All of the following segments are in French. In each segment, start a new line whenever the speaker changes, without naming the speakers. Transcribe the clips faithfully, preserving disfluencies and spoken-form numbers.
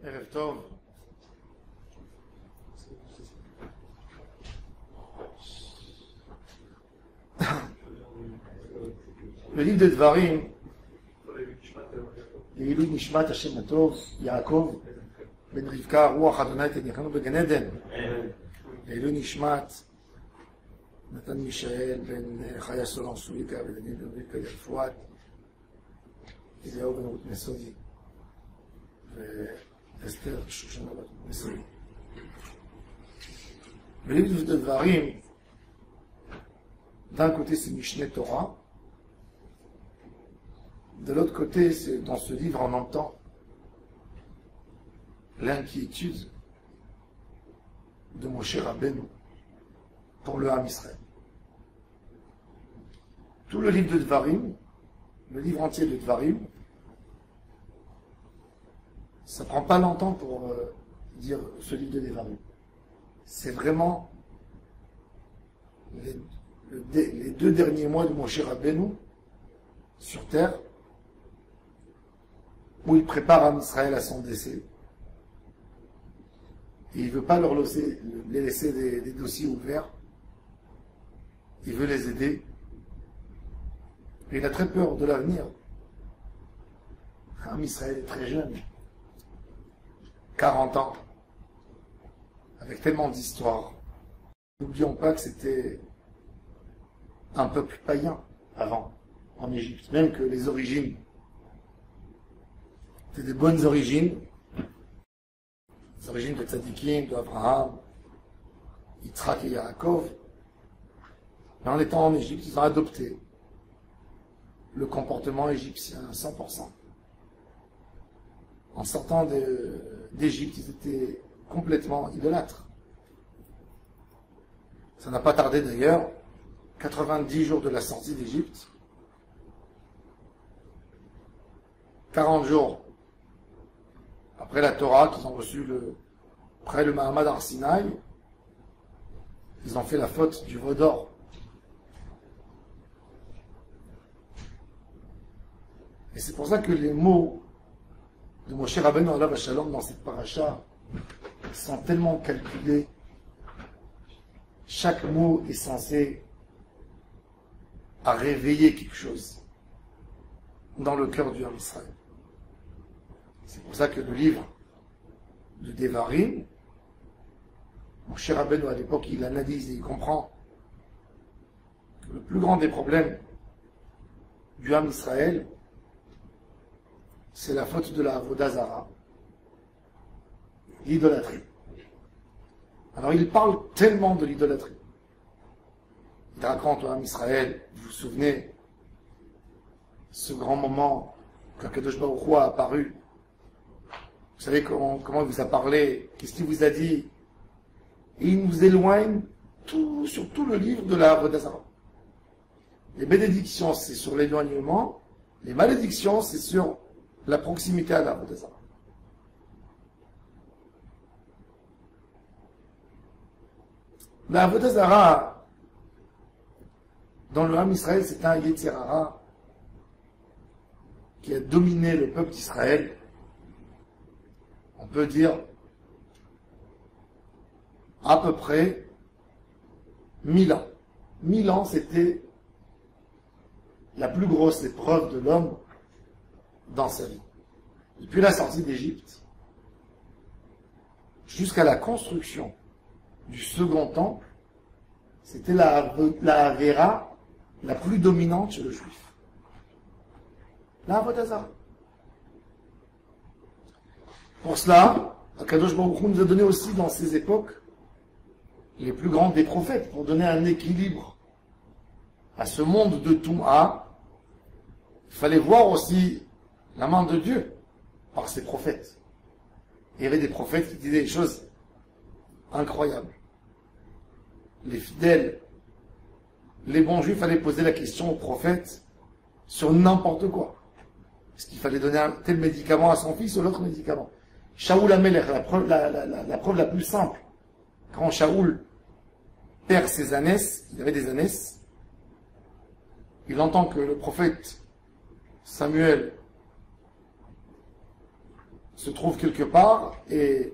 Erev Tov. Le livre de Dvarim, Ilui Nishmat Hashem Atov, Yaakov, Ben Rivka, Ruach Adonai Tenichanu Began Eden, Ilui Nishmat, Nathan Michael, Ben Chaya Solan Sulika, Ben Daniel Ben Rivka Yalfouad, Eliyahu Ben Ruth Mesodi, Esther Shoshana Ben Mesodi. Le livre de Dvarim, d'un côté c'est Mishneh Torah, de l'autre côté, c'est, dans ce livre, on entend l'inquiétude de Moshe Rabbeinu pour le Ham Israël. Tout le livre de Dvarim, le livre entier de Dvarim, ça prend pas longtemps pour euh, dire ce livre de Dvarim. C'est vraiment les, le, les deux derniers mois de Moshe Rabbeinu sur terre, où il prépare Ham Israël à son décès. Et il ne veut pas leur laisser, les laisser des, des dossiers ouverts. Il veut les aider. Et il a très peur de l'avenir. Ham Israël est très jeune. quarante ans. Avec tellement d'histoires. N'oublions pas que c'était un peuple païen avant, en Égypte. Même que les origines c'était des bonnes origines, les origines de Tzadikim, d'Abraham, Yitzhak et Yaakov. Mais en étant en Égypte, ils ont adopté le comportement égyptien à cent pour cent. En sortant d'Égypte, ils étaient complètement idolâtres. Ça n'a pas tardé d'ailleurs, quatre-vingt-dix jours de la sortie d'Égypte, quarante jours après la Torah, qu'ils ont reçu le, après le Mahamad Arsinaï, ils ont fait la faute du veau d'or. Et c'est pour ça que les mots de Moshe Rabbeinu alav Shalom dans cette paracha sont tellement calculés. Chaque mot est censé à réveiller quelque chose dans le cœur du Ham Israël. C'est pour ça que le livre de Devarim, Moshe Rabbeinu à l'époque, il analyse et il comprend que le plus grand des problèmes du Ham Israël, c'est la faute de la Avodah Zara, l'idolâtrie. Alors il parle tellement de l'idolâtrie. Il raconte au Ham Israël, vous vous souvenez, ce grand moment qu'Akadosh Baruch Hu a apparu. Vous savez comment, comment il vous a parlé, qu'est-ce qu'il vous a dit. Et il nous éloigne tout, sur tout le livre de la Avodah Zara. Les bénédictions, c'est sur l'éloignement. Les malédictions, c'est sur la proximité à la Avodah Zara. La Avodah Zara, dans le Ham Israël, c'est un Yetzer Hara qui a dominé le peuple d'Israël. On peut dire à peu près mille ans. Mille ans, c'était la plus grosse épreuve de l'homme dans sa vie. Depuis la sortie d'Égypte jusqu'à la construction du second temple, c'était la, la Avera la plus dominante chez le juif. La Avodah Zara. Pour cela, Akadosh Baruch Hu nous a donné aussi dans ces époques les plus grands des prophètes, pour donner un équilibre à ce monde de Touma. Il fallait voir aussi la main de Dieu par ses prophètes. Il y avait des prophètes qui disaient des choses incroyables. Les fidèles, les bons juifs allaient poser la question aux prophètes sur n'importe quoi. Est-ce qu'il fallait donner un tel médicament à son fils ou l'autre médicament? Shaoul Amelech, la preuve la, la, la, la preuve la plus simple. Quand Shaoul perd ses ânesses, il avait des ânesses, il entend que le prophète Samuel se trouve quelque part et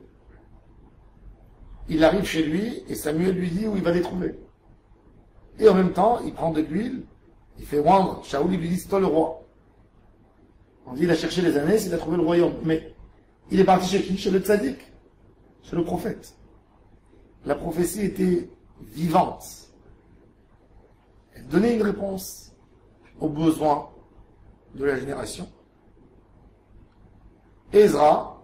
il arrive chez lui et Samuel lui dit où il va les trouver. Et en même temps, il prend de l'huile, il fait oindre. Shaoul, il lui dit, c'est toi le roi. On dit, il a cherché les années, il a trouvé le royaume. Mais il est parti chez qui? Chez le tzaddik, chez le prophète. La prophétie était vivante. Elle donnait une réponse aux besoins de la génération. Ezra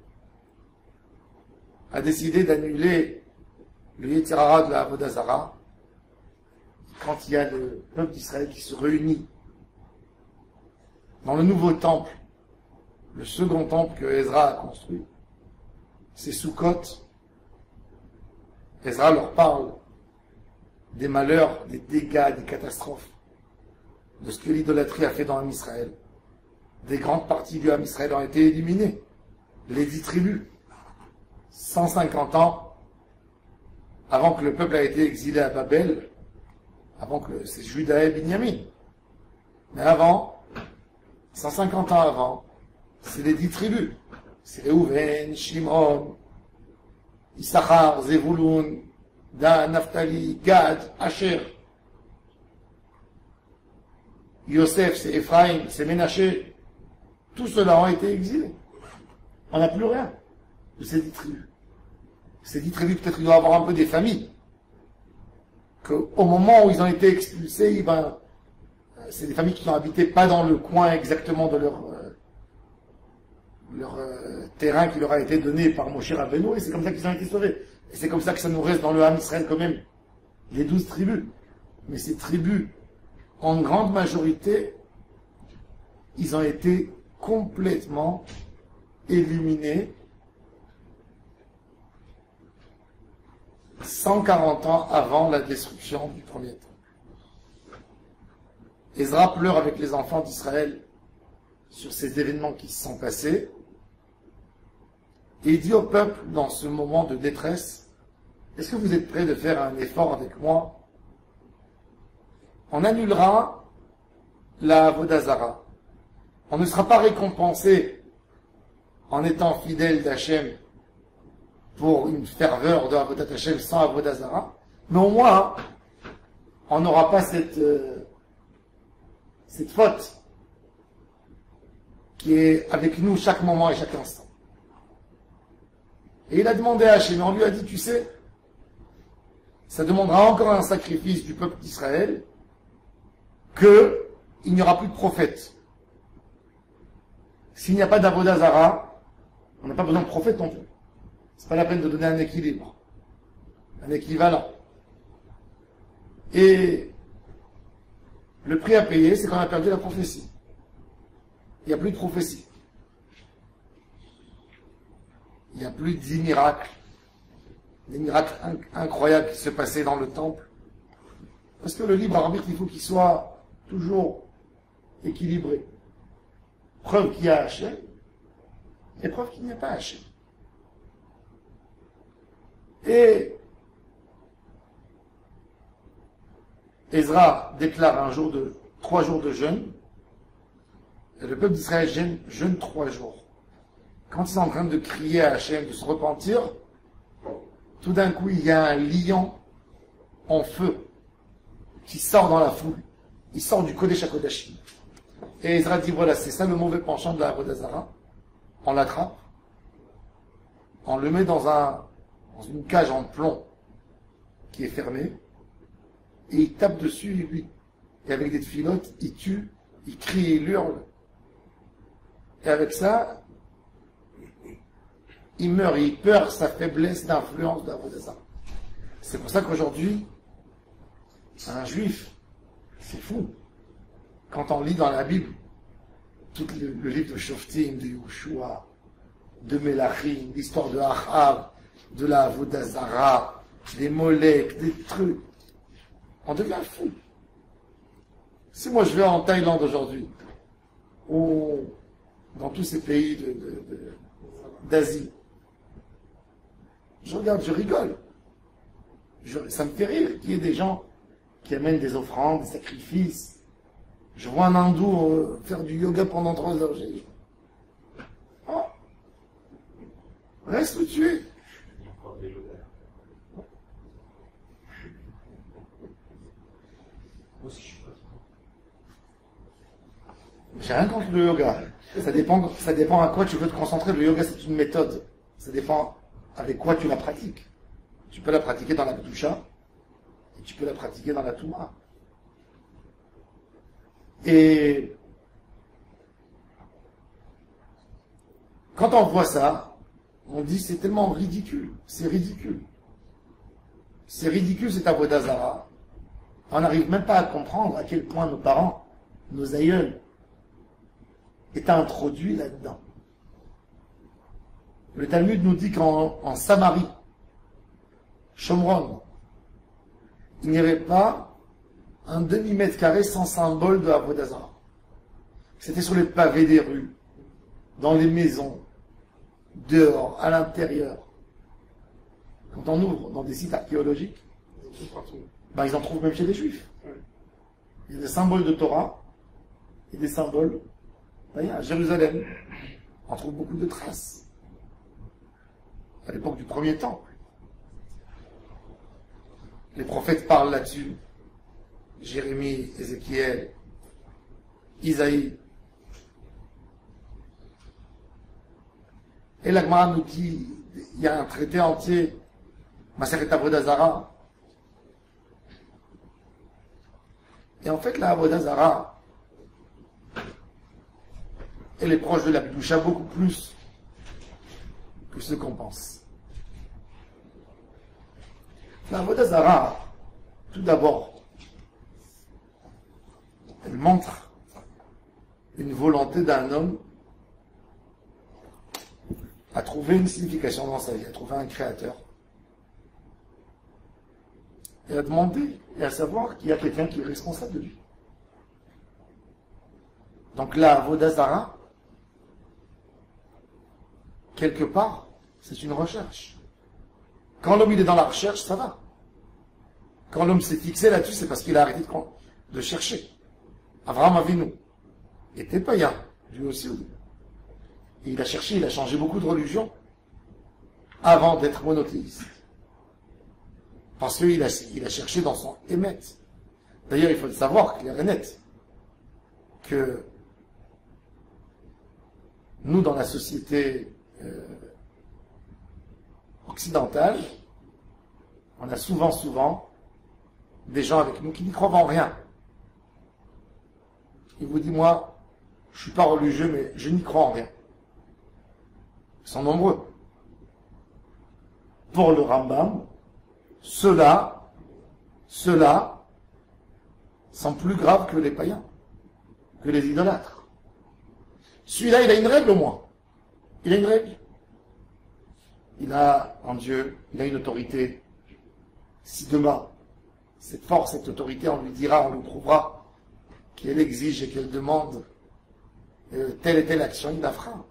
a décidé d'annuler le Yetzer Hara de la Avodah Zara quand il y a le peuple d'Israël qui se réunit dans le nouveau temple, le second temple que Ezra a construit. C'est Sukkot. Ezra leur parle des malheurs, des dégâts, des catastrophes, de ce que l'idolâtrie a fait dans l'âme Israël. Des grandes parties du âme Israël ont été éliminées. Les dix tribus. cent cinquante ans avant que le peuple a été exilé à Babel, avant que c'est Juda et Binyamin. Mais avant, cent cinquante ans avant, c'est les dix tribus. C'est Reuven, Shimon, Issachar, Zevulun, Dan, Naphtali, Gad, Asher. Yosef, c'est Ephraim, c'est Ménaché. Tous ceux-là ont été exilés. On n'a plus rien de ces dix tribus. Ces dix tribus, peut-être il doit y avoir un peu des familles. Qu'au moment où ils ont été expulsés, ben, c'est des familles qui n'ont habité pas dans le coin exactement de leur, euh, leur euh, terrain qui leur a été donné par Moshe Rabbeinu, et c'est comme ça qu'ils ont été sauvés. Et c'est comme ça que ça nous reste dans le Ham Israël quand même, les douze tribus. Mais ces tribus, en grande majorité, ils ont été complètement éliminés cent quarante ans avant la destruction du premier temple. Ezra pleure avec les enfants d'Israël sur ces événements qui se sont passés. Et il dit au peuple, dans ce moment de détresse, est-ce que vous êtes prêts de faire un effort avec moi? On annulera la Avodah Zara. On ne sera pas récompensé en étant fidèle d'Hachem pour une ferveur de Avodat Hashem sans Avodah Zara, mais au moins, on n'aura pas cette, euh, cette faute qui est avec nous chaque moment et chaque instant. Et il a demandé à Hachem, et on lui a dit, tu sais, ça demandera encore un sacrifice du peuple d'Israël, qu'il n'y aura plus de prophètes. S'il n'y a pas d'Avodah Zara, on n'a pas besoin de prophètes non plus. C'est pas la peine de donner un équilibre, un équivalent. Et le prix à payer, c'est qu'on a perdu la prophétie. Il n'y a plus de prophétie. Il n'y a plus de dix miracles, des miracles inc incroyables qui se passaient dans le temple. Parce que le libre arbitre, il faut qu'il soit toujours équilibré. Preuve qu'il y a Hachem, et preuve qu'il n'y a pas Hachem. Et Ezra déclare un jour de, trois jours de jeûne, et le peuple d'Israël jeûne, jeûne trois jours. Quand ils sont en train de crier à Hachem de se repentir, tout d'un coup, il y a un lion en feu qui sort dans la foule. Il sort du Kodesh HaKodashim. Et Ezra dit, voilà, c'est ça le mauvais penchant de la Avodah Zara. On l'attrape, on le met dans un dans une cage en plomb qui est fermée, et il tape dessus, lui. Et avec des filottes, il tue, il crie, il hurle. Et avec ça, il meurt, et il perd sa faiblesse d'influence de l'Avodah Zara. C'est pour ça qu'aujourd'hui, un juif, c'est fou. Quand on lit dans la Bible, tout le, le livre de Shoftim, de Yoshua, de Melachim, l'histoire de Achav, de la Avodah Zara, des Molek, des trucs, on devient fou. Si moi je vais en Thaïlande aujourd'hui, ou dans tous ces pays de, de, de, d'Asie, je regarde, je rigole. Je, ça me fait rire qu'il y ait des gens qui amènent des offrandes, des sacrifices. Je vois un hindou euh, faire du yoga pendant trois heures. J'ai dit, oh, Reste où tu es. J'ai rien contre le yoga. Ça dépend, ça dépend à quoi tu veux te concentrer. Le yoga, c'est une méthode. Ça dépend avec quoi tu la pratiques. Tu peux la pratiquer dans la Kedusha et tu peux la pratiquer dans la Touma. Et quand on voit ça, on dit c'est tellement ridicule. C'est ridicule. C'est ridicule cet avodah zara. On n'arrive même pas à comprendre à quel point nos parents, nos aïeuls, étaient introduits là-dedans. Le Talmud nous dit qu'en en Samarie, Shomron, il n'y avait pas un demi-mètre carré sans symbole de avodah zara. C'était sur les pavés des rues, dans les maisons, dehors, à l'intérieur. Quand on ouvre dans des sites archéologiques, ben ils en trouvent même chez les Juifs. Il y a des symboles de Torah et des symboles. À Jérusalem, on trouve beaucoup de traces. À l'époque du premier temple. Les prophètes parlent là-dessus. Jérémie, Ézéchiel, Isaïe. Et la Gemara nous dit, il y a un traité entier, Maseret Avodah Zara. Et en fait, la Avodah Zara, elle est proche de la Kedusha beaucoup plus que ce qu'on pense. La Avodah Zara, tout d'abord, elle montre une volonté d'un homme à trouver une signification dans sa vie, à trouver un créateur. Et à demander et à savoir qu'il y a quelqu'un qui est responsable de lui. Donc la Avodah Zara, quelque part, c'est une recherche. Quand l'homme il est dans la recherche, ça va. Quand l'homme s'est fixé là-dessus, c'est parce qu'il a arrêté de, de chercher. Abraham Avinu était païen, lui aussi. Et il a cherché, il a changé beaucoup de religions avant d'être monothéiste. Parce qu'il a, il a cherché dans son émet. D'ailleurs, il faut le savoir, clair et net, que nous, dans la société euh, occidentale, on a souvent, souvent, des gens avec nous qui n'y croient en rien. Ils vous disent, moi, je ne suis pas religieux, mais je n'y crois en rien. Ils sont nombreux. Pour le Rambam, ceux-là, ceux-là sont plus graves que les païens, que les idolâtres. Celui-là, il a une règle au moins. Il a une règle. Il a en Dieu, il a une autorité. Si demain, cette force, cette autorité, on lui dira, on lui prouvera qu'elle exige et qu'elle demande euh, telle et telle action, il la fera.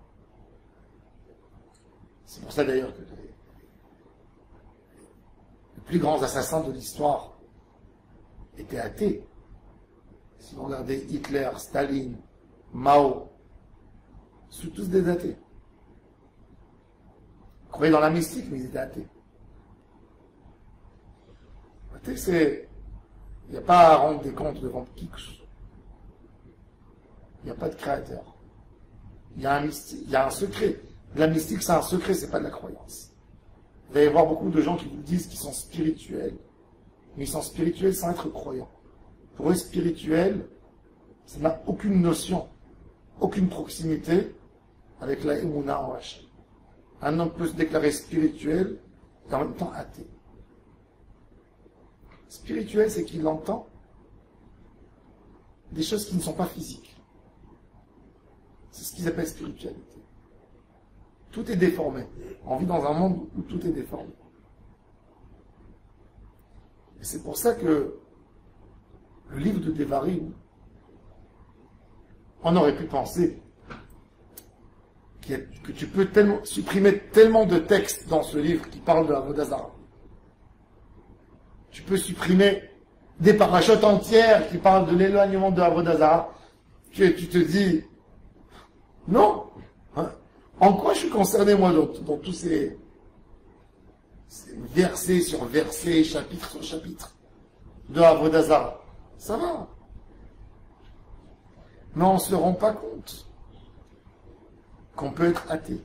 C'est pour ça d'ailleurs que les, les plus grands assassins de l'histoire étaient athées. Si vous regardez Hitler, Staline, Mao, ce sont tous des athées. Ils croyaient dans la mystique, mais ils étaient athées. Athée, c'est... Il n'y a pas à rendre des comptes devant qui que ce soit. Il n'y a pas de créateur. Il y a un mystique, il y a un secret. La mystique, c'est un secret, c'est pas de la croyance. Vous allez voir beaucoup de gens qui vous disent qu'ils sont spirituels, mais ils sont spirituels sans être croyants. Pour eux, spirituel, ça n'a aucune notion, aucune proximité avec la Emouna en Hachem. Un homme peut se déclarer spirituel et en même temps athée. Spirituel, c'est qu'il entend des choses qui ne sont pas physiques. C'est ce qu'ils appellent spiritualité. Tout est déformé. On vit dans un monde où tout est déformé. Et c'est pour ça que le livre de Devarim, on aurait pu penser que tu peux tellement, supprimer tellement de textes dans ce livre qui parlent de Avodah Zara. Tu peux supprimer des parachutes entières qui parlent de l'éloignement de Avodah Zara, que tu te dis, non, hein, En quoi je suis concerné, moi, dans, dans tous ces, ces versets sur versets, chapitre sur chapitre de Avodah Zarah? Ça va. Mais on ne se rend pas compte qu'on peut être athée.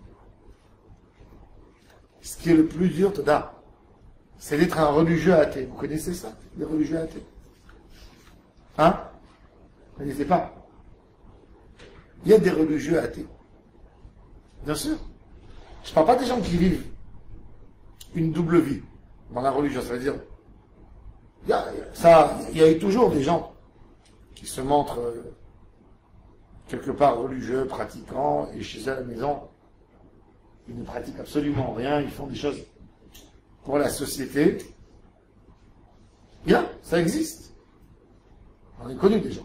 Ce qui est le plus dur, Toda, c'est d'être un religieux athée. Vous connaissez ça, les religieux athées? Hein? Vous ne connaissez pas? Il y a des religieux athées. Bien sûr. Je ne parle pas des gens qui vivent une double vie dans la religion. Ça veut dire, il y a, ça, il y a eu toujours des gens qui se montrent euh, quelque part religieux, pratiquants, et chez eux à la maison, ils ne pratiquent absolument rien, ils font des choses pour la société. Bien, ça existe. On est connu des gens.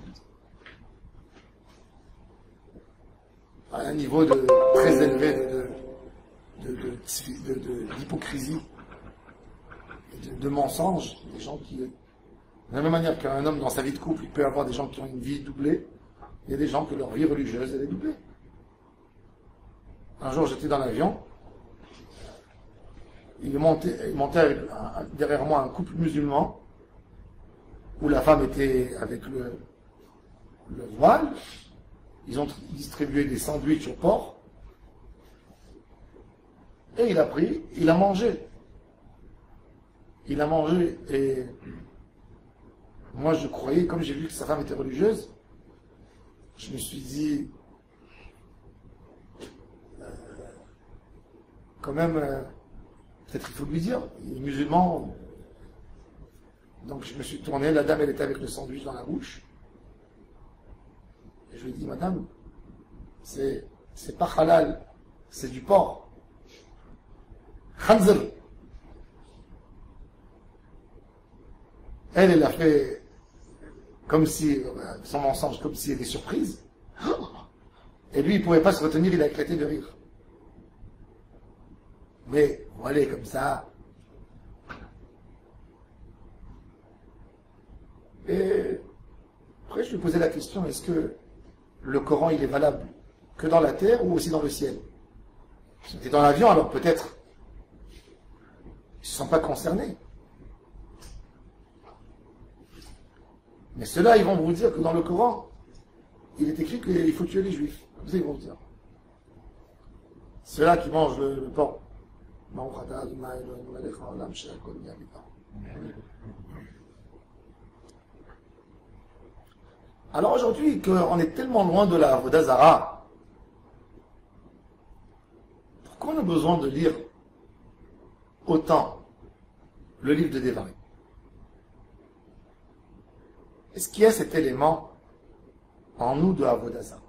À un niveau de, très élevé de, de, de, de, de, d'hypocrisie, de, de mensonge, des gens qui, de la même manière qu'un homme dans sa vie de couple, il peut avoir des gens qui ont une vie doublée, il y a des gens que leur vie religieuse, elle est doublée. Un jour, j'étais dans l'avion, il montait, il montait avec, un, derrière moi un couple musulman, où la femme était avec le, le voile. Ils ont distribué des sandwichs au porc. Et il a pris, il a mangé. Il a mangé et moi je croyais, comme j'ai vu que sa femme était religieuse, je me suis dit, euh, quand même, euh, peut-être il faut lui dire, il est musulman. Donc je me suis tourné, la dame elle était avec le sandwich dans la bouche. Et je lui ai dit, madame, c'est, c'est pas halal, c'est du porc. Khanzir. Elle, elle a fait comme si, son mensonge, comme si elle était surprise. Et lui, il ne pouvait pas se retenir, il a éclaté de rire. Mais, voilà, comme ça. Et après, je lui ai posé la question, est-ce que le Coran, il est valable que dans la terre ou aussi dans le ciel? Si c'était dans l'avion, alors peut-être ils ne se sont pas concernés. Mais ceux-là, ils vont vous dire que dans le Coran, il est écrit qu'il faut tuer les Juifs. Comme ça, ils vont vous dire. Ceux-là qui mangent le, le porc. Alors aujourd'hui, qu'on est tellement loin de la Avodah Zarah, pourquoi on a besoin de lire autant le livre de Devarim? Est-ce qu'il y a cet élément en nous de Avodah Zarah?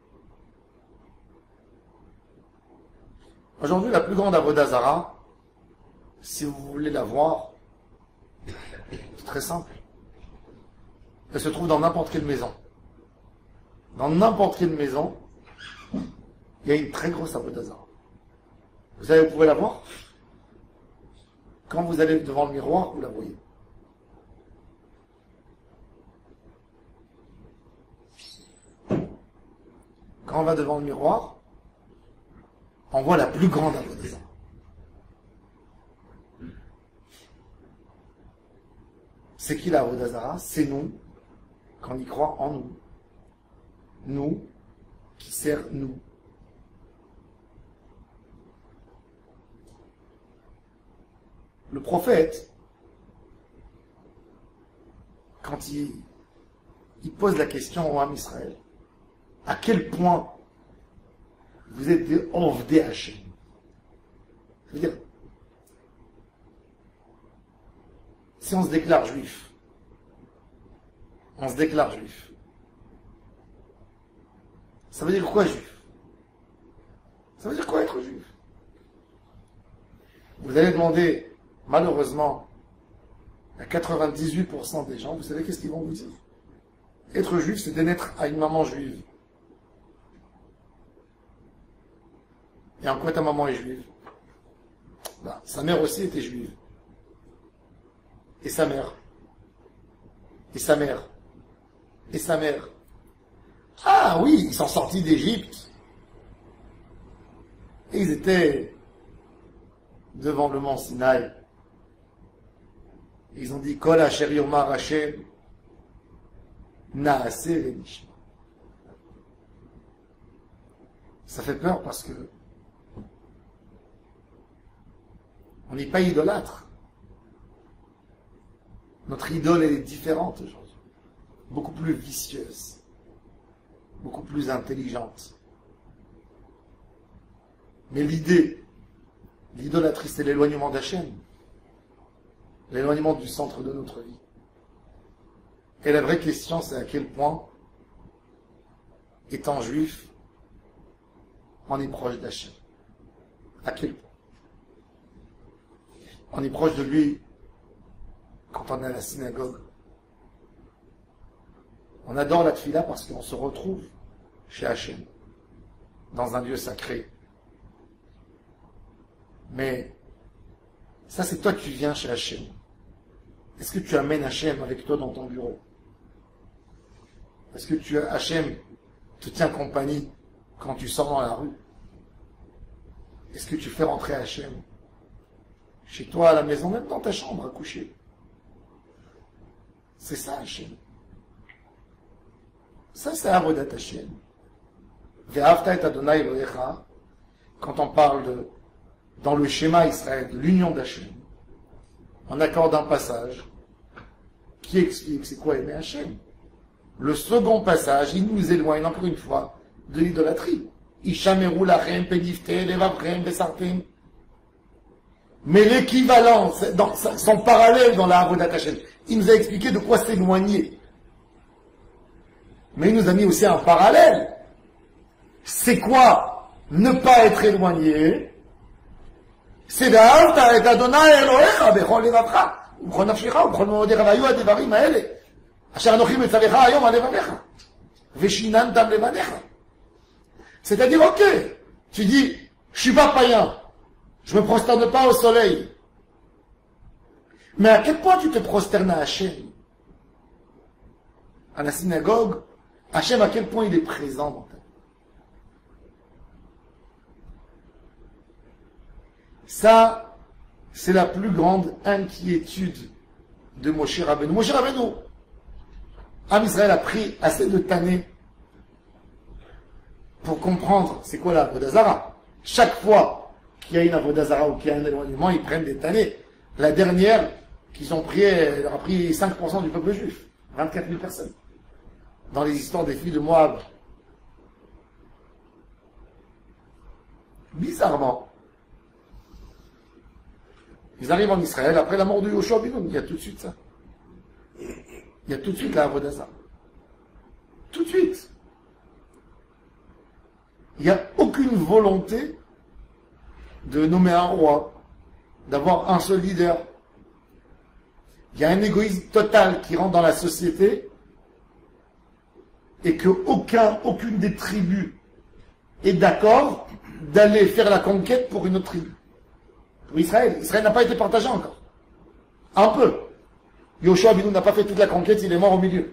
Aujourd'hui, la plus grande Avodah Zarah, si vous voulez la voir, c'est très simple. Elle se trouve dans n'importe quelle maison. Dans n'importe quelle maison, il y a une très grosse Avodah Zarah. Vous savez, vous pouvez la voir? Quand vous allez devant le miroir, vous la voyez. Quand on va devant le miroir, on voit la plus grande Avodah Zarah. C'est qui la Avodah Zarah? C'est nous, quand on y croit en nous. Nous, qui sert nous. Le prophète, quand il, il pose la question au Ham Israël, à quel point vous êtes des Ovdei Hashem? Ça veut dire, si on se déclare juif, on se déclare juif. Ça veut dire quoi juif? Ça veut dire quoi être juif? Vous allez demander, malheureusement, à quatre-vingt-dix-huit pour cent des gens, vous savez qu'est-ce qu'ils vont vous dire? Être juif, c'est de naître à une maman juive. Et en quoi ta maman est juive? Ben, sa mère aussi était juive. Et sa mère. Et sa mère. Et sa mère. Ah oui, ils sont sortis d'Égypte. Et ils étaient devant le mont Sinaï. Ils ont dit, Kol Asher Yomar Hashem, Naaseh Venishma. Ça fait peur parce que on n'est pas idolâtre. Notre idole, elle est différente aujourd'hui. Beaucoup plus vicieuse. Beaucoup plus intelligente. Mais l'idée, l'idolâtrie, c'est l'éloignement d'Hachem. L'éloignement du centre de notre vie. Et la vraie question, c'est à quel point, étant juif, on est proche d'Hachem. À quel point? On est proche de lui quand on est à la synagogue. On adore la tfila parce qu'on se retrouve chez Hachem, dans un lieu sacré. Mais ça, c'est toi qui viens chez Hachem. Est-ce que tu amènes Hachem avec toi dans ton bureau? Est-ce que tu, Hachem te tient compagnie quand tu sors dans la rue? Est-ce que tu fais rentrer Hachem chez toi à la maison, même dans ta chambre à coucher? C'est ça Hachem. Ça, c'est Avodat Hachem. Ve'ahavta et Adonai Elohecha, quand on parle de, dans le schéma Israël, de l'union d'Hachem, on accorde un passage qui explique c'est quoi aimer Hachem. Le second passage, il nous éloigne encore une fois de l'idolâtrie. Ishameru lachem penifte levavchem besartem. Mais l'équivalent, dans son parallèle dans la Avodat Hachem, il nous a expliqué de quoi s'éloigner. Mais il nous a mis aussi un parallèle. C'est quoi ne pas être éloigné? C'est d'Ahavta et Adonai Elohecha bechol levavcha ובכל נפשך ובכל מאודיך והיו הדברים האלה אשר אנוכי מצווך היום על לבביך ושיננתם לבניך. C'est-à-dire, ok, tu dis, je suis pas païen, je me prosterne pas au soleil. Mais à quel point tu te prosternes à Hachem? À la synagogue, Hachem, à quel point il est présent dans ta vie? Ça, c'est la plus grande inquiétude de Moshe Rabbeinu. Moshe Rabbeinu, Am Israël a pris assez de tannées pour comprendre c'est quoi la Avodah Zara. Chaque fois qu'il y a une Avodah Zara ou qu'il y a un éloignement, ils prennent des tannées. La dernière qu'ils ont pris, elle leur a pris cinq pour cent du peuple juif, vingt-quatre mille personnes. Dans les histoires des filles de Moab. Bizarrement, ils arrivent en Israël après la mort de Yoshua ben Nun. Il y a tout de suite ça. Il y a tout de suite la Avodah Zara. Tout de suite. Il n'y a aucune volonté de nommer un roi, d'avoir un seul leader. Il y a un égoïsme total qui rentre dans la société et que aucun, aucune des tribus est d'accord d'aller faire la conquête pour une autre tribu. Pour Israël. Israël n'a pas été partagé encore. Un peu. Yoshua ben Nun n'a pas fait toute la conquête, il est mort au milieu.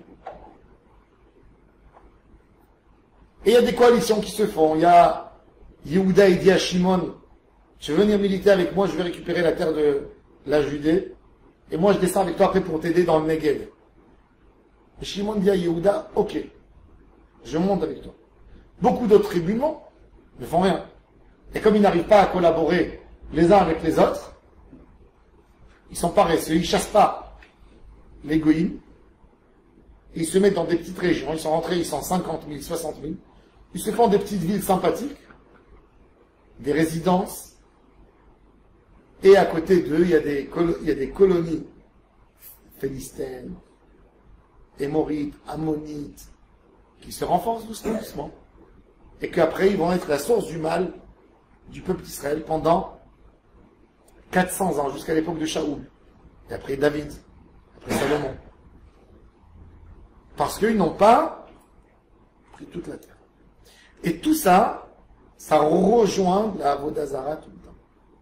Et il y a des coalitions qui se font. Il y a Yehuda et dit à Shimon, tu veux venir militer avec moi, je vais récupérer la terre de la Judée, et moi je descends avec toi après pour t'aider dans le Negev. Et Shimon dit à Yehuda, ok, je monte avec toi. Beaucoup d'autres tribus, non, ne font rien. Et comme ils n'arrivent pas à collaborer les uns avec les autres, ils sont paresseux, ils ne chassent pas les goïms, ils se mettent dans des petites régions, ils sont rentrés, ils sont cinquante mille, soixante mille, ils se font des petites villes sympathiques, des résidences, et à côté d'eux, il y a des, il y a des colonies philistines, émorites, ammonites, qui se renforcent doucement, doucement, et qu'après, ils vont être la source du mal du peuple d'Israël pendant quatre cents ans, jusqu'à l'époque de Shaoul, et après David, après Salomon. Parce qu'ils n'ont pas pris toute la terre. Et tout ça, ça rejoint la Avodah Zara tout le temps.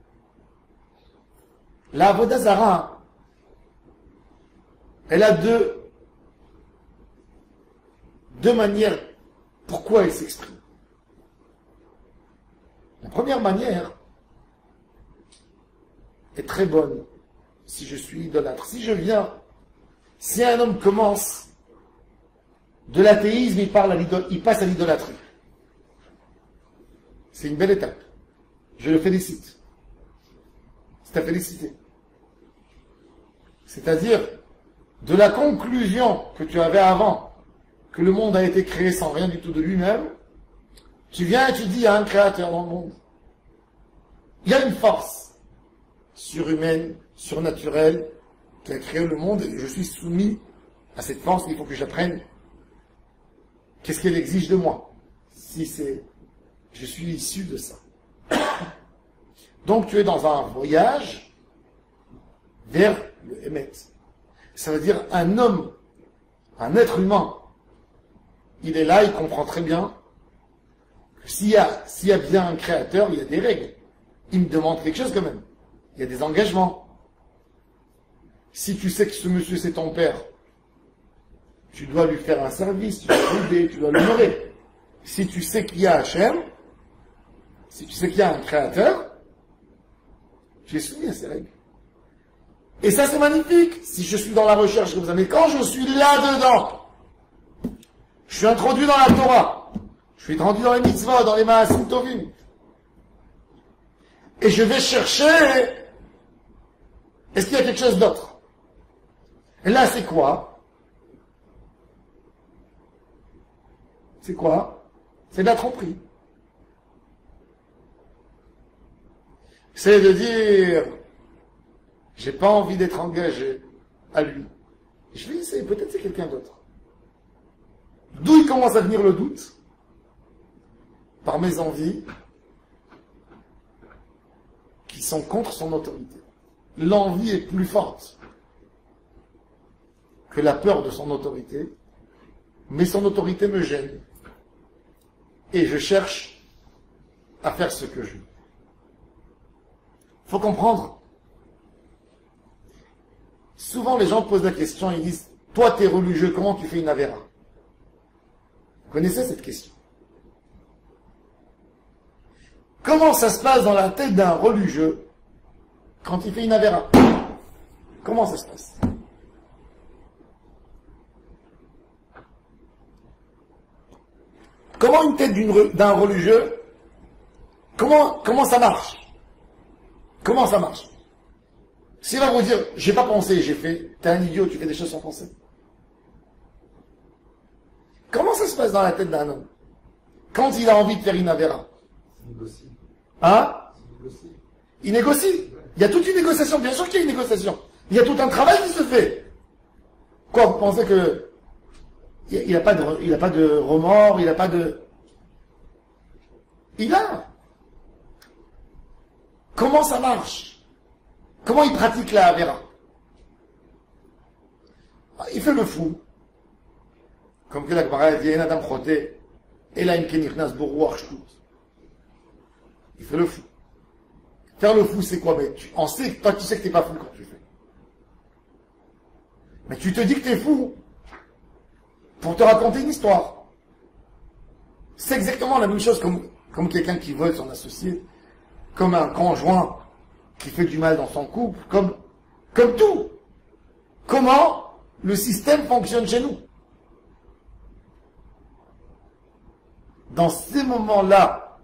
La Avodah Zara, elle a deux, deux manières pourquoi elle s'exprime. La première manière est très bonne si je suis idolâtre. Si je viens, si un homme commence de l'athéisme, il, parle à il passe à l'idolâtrie. C'est une belle étape. Je le félicite. C'est à féliciter. C'est-à-dire, de la conclusion que tu avais avant, que le monde a été créé sans rien du tout de lui-même, tu viens et tu dis, il y a un créateur dans le monde. Il y a une force surhumaine, surnaturelle, qui a créé le monde, et je suis soumis à cette force, il faut que j'apprenne qu'est-ce qu'elle exige de moi. Si c'est, je suis issu de ça. Donc tu es dans un voyage vers le Hémet. Ça veut dire un homme, un être humain, il est là, il comprend très bien que s'il y a, s'il y a bien un créateur, il y a des règles. Il me demande quelque chose quand même. Il y a des engagements. Si tu sais que ce monsieur c'est ton père, tu dois lui faire un service, tu dois l'aider, tu dois l'honorer. Si tu sais qu'il y a Hachem, si tu sais qu'il y a un créateur, tu es soumis à ces règles. Et ça c'est magnifique, si je suis dans la recherche que vous avez. Quand je suis là-dedans, je suis introduit dans la Torah, je suis introduit dans les mitzvahs, dans les ma'asim tovim, et je vais chercher, est-ce qu'il y a quelque chose d'autre? Et là c'est quoi? C'est quoi? C'est de la tromperie. C'est de dire, j'ai pas envie d'être engagé à lui. Je vais essayer, peut-être c'est quelqu'un d'autre. D'où il commence à venir le doute? Par mes envies qui sont contre son autorité. L'envie est plus forte que la peur de son autorité, mais son autorité me gêne. Et je cherche à faire ce que je veux. Il faut comprendre. Souvent les gens posent la question, ils disent, toi tu es religieux, comment tu fais une avéra? Vous connaissez cette question? Comment ça se passe dans la tête d'un religieux quand il fait une avéra? Comment ça se passe? Comment une tête d'un religieux, comment, comment ça marche? Comment ça marche? S'il va vous dire, j'ai pas pensé, j'ai fait, t'es un idiot, tu fais des choses sans penser. Comment ça se passe dans la tête d'un homme quand il a envie de faire une avéra?
Il négocie.
Hein?
Il négocie.
Il négocie. Il y a toute une négociation, bien sûr qu'il y a une négociation. Il y a tout un travail qui se fait. Quoi, vous pensez que il n'a pas de, il a pas de remords, il n'a pas de... Il a. Comment ça marche? Comment il pratique la avéra? Il fait le fou. Comme que la Gemara dit, Adam Choté, et là, il fait le fou. Faire le fou, c'est quoi? Mais tu, on sait, toi, tu sais que t'es pas fou quand tu fais. Mais tu te dis que t'es fou pour te raconter une histoire. C'est exactement la même chose comme, comme quelqu'un qui vole son associé, comme un conjoint qui fait du mal dans son couple, comme, comme tout. Comment le système fonctionne chez nous? Dans ces moments-là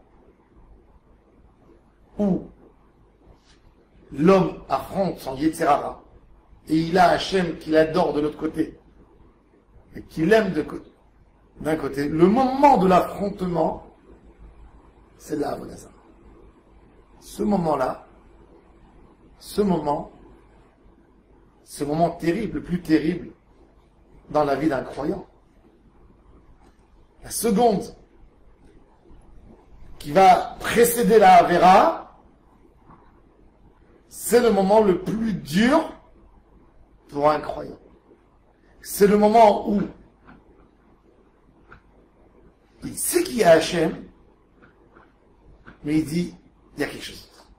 où l'homme affronte son Yetzer Hara et il a Hachem qu'il adore de l'autre côté et qu'il aime d'un côté, le moment de l'affrontement, c'est là, Avodah Zarah. Ce moment-là, ce moment, ce moment terrible, le plus terrible dans la vie d'un croyant. La seconde qui va précéder la Avera, c'est le moment le plus dur pour un croyant. C'est le moment où il sait qu'il y a Hachem, mais il dit, il y a quelque chose d'autre.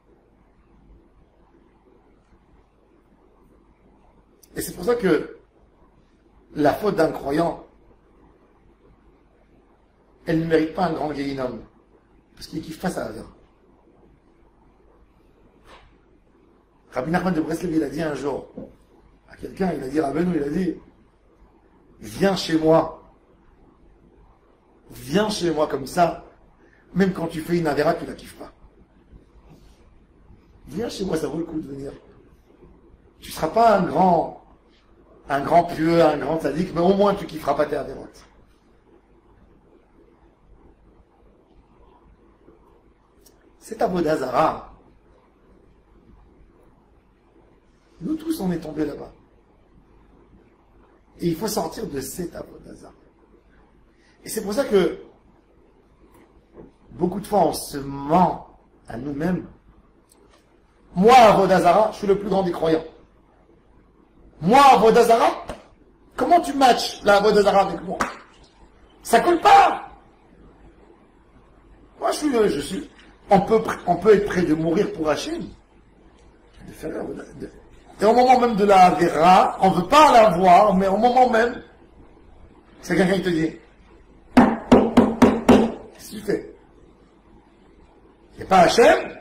Et c'est pour ça que la faute d'un croyant, elle ne mérite pas un grand guéhinnom. Parce qu'il ne kiffe pas sa Avera. Rabbi Nachman de Breslev, il a dit un jour à quelqu'un, il a dit, Rabbeinu, il a dit, viens chez moi. Viens chez moi comme ça. Même quand tu fais une avéra, tu la kiffes pas. Viens chez moi, ça vaut le coup de venir. Tu seras pas un grand, un grand pieux, un grand sadique, mais au moins tu kifferas pas tes avérotes. C'est Avodah Zara. Nous tous, on est tombés là-bas. Et il faut sortir de cet Avodah Zara. Et c'est pour ça que beaucoup de fois, on se ment à nous-mêmes. Moi, Avodah Zara, je suis le plus grand des croyants. Moi, Avodah Zara, comment tu matches la Avodah Zara avec moi? Ça colle pas. Moi, je suis, je suis, on peut, on peut être prêt de mourir pour Hachem. De faire, de, et au moment même de la Avera, on ne veut pas la voir, mais au moment même, c'est quelqu'un qui te dit, qu'est-ce que tu fais? Il n'y a pas Hachem?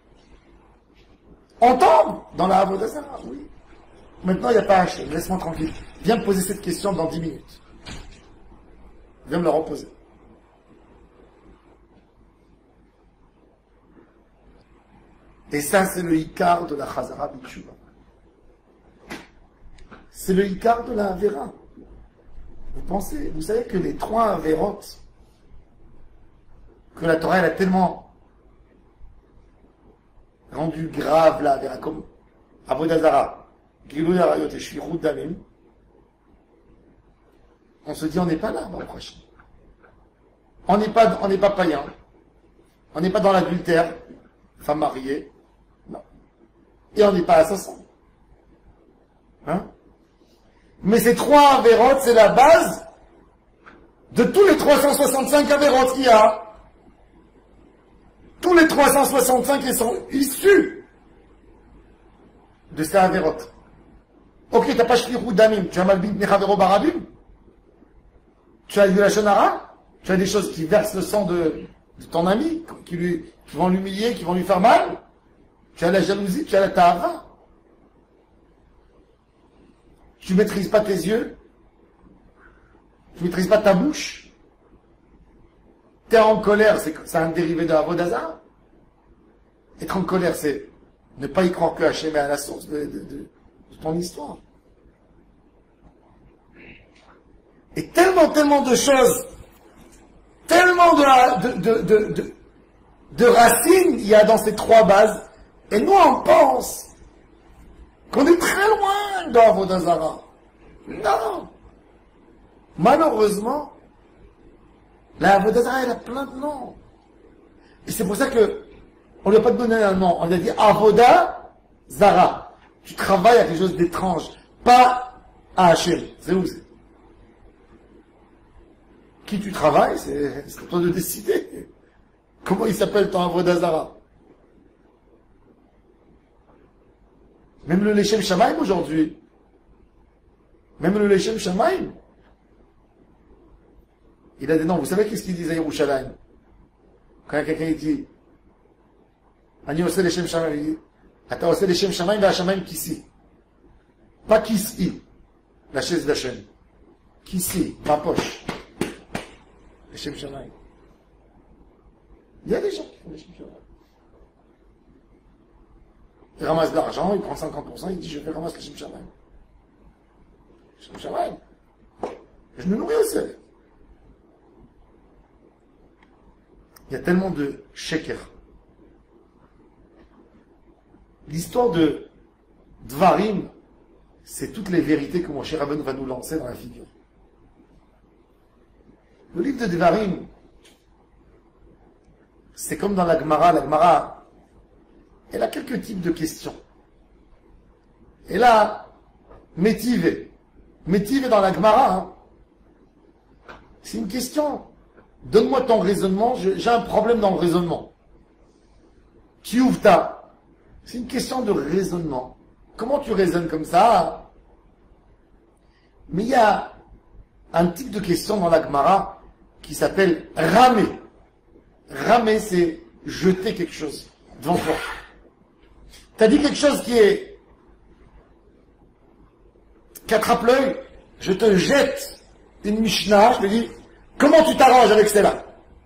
On tombe dans la Avodah Zara, oui. Maintenant, il n'y a pas Hachem, laisse-moi tranquille. Viens me poser cette question dans dix minutes. Viens me la reposer. Et ça, c'est le Ikar de la Chazara B'Tshuva. C'est le Ikar de la Avera. Vous pensez, vous savez que les trois Averotes, que la Torah, elle a tellement rendu grave la Avera, comme Avodah Zara, Gilui Arayot et Shvirut Damim, on se dit, on n'est pas là, dans le prochain. On n'est pas, on n'est pas païen. On n'est pas dans l'adultère, femme mariée. Non. Et on n'est pas assassin. Hein? Mais ces trois avérotes, c'est la base de tous les trois cent soixante-cinq avérotes qu'il y a. Tous les trois cent soixante-cinq qui sont issus de ces avérotes. Ok, t'as pas shvirut damim, tu as malbin nechavero barabim, tu as eu la shonara, tu as des choses qui versent le sang de, de ton ami, qui, lui, qui vont l'humilier, qui vont lui faire mal. Tu as la jalousie, tu as la tahava. Tu ne maîtrises pas tes yeux. Tu ne maîtrises pas ta bouche. Tu es en colère, c'est un dérivé de Avodah Zara. Être en colère, c'est ne pas y croire que Hachem est à la source de, de, de, de ton histoire. Et tellement, tellement de choses, tellement de, de, de, de, de, de racines il y a dans ces trois bases. Et nous, on pense qu'on est très loin d'Avodah Zara. Non. Malheureusement, la Avodah Zara, elle a plein de noms. Et c'est pour ça que on ne lui a pas donné un nom. On lui a dit Avodah Zara. Tu travailles à quelque chose d'étrange. Pas à Hachem. C'est où c'est? Qui tu travailles, c'est à toi de décider. Comment il s'appelle ton Avodah Zara? Même le Leshem Shamaim aujourd'hui. Même le Leshem Shamaim. Il a des noms. Vous savez qu'est-ce qu'il disait à Yerushalayim? Quand quelqu'un dit Ani ose Leshem Shamaim, il dit Ata ose Leshem Shamaim va Shamaim Kisi. Pas Kisi, la chaise d'Hachem. Kisi, ma poche. Leshem Shamaim. Il y a des gens qui font Leshem Shamaim. Il ramasse de l'argent, il prend cinquante pour cent, il dit je vais ramasser le Shem Shamaim. Shem Shamaim. Je me nourris aussi. Il y a tellement de sheker. L'histoire de Dvarim, c'est toutes les vérités que mon cher Rabbeinu va nous lancer dans la figure. Le livre de Dvarim, c'est comme dans la Gemara, la Gemara, elle a quelques types de questions. Et là, métive. Métive dans la Gemara, hein, c'est une question. Donne-moi ton raisonnement, j'ai un problème dans le raisonnement. Qui ouvre ta? C'est une question de raisonnement. Comment tu raisonnes comme ça? Mais il y a un type de question dans la Gemara qui s'appelle ramer. Ramer, c'est jeter quelque chose devant toi. Tu as dit quelque chose qui est qui attrape l'œil, je te jette une Mishnah, je te dis, comment tu t'arranges avec celle-là?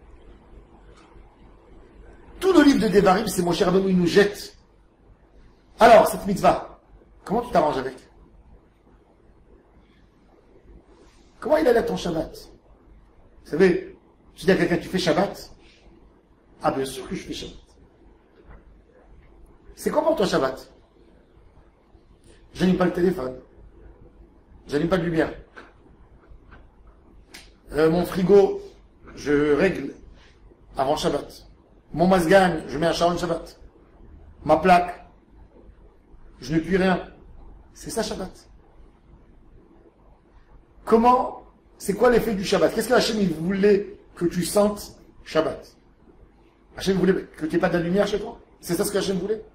Tout le livre de Devarim, c'est mon cher Rabbeinu, il nous jette. Alors, cette mitzvah, comment tu t'arranges avec? Comment il allait à ton Shabbat? Vous savez, tu dis à quelqu'un, tu fais Shabbat? Ah, bien sûr que je fais Shabbat. C'est quoi pour toi Shabbat? J'anime pas le téléphone. J'allume pas de lumière. Euh, mon frigo, je règle avant Shabbat. Mon masgan, je mets un sharon Shabbat. Ma plaque, je ne cuis rien. C'est ça Shabbat. Comment, c'est quoi l'effet du Shabbat? Qu'est-ce que Hachem il voulait que tu sentes Shabbat? Hachem voulait que tu n'aies pas de la lumière chez toi? C'est ça ce que Hachem voulait?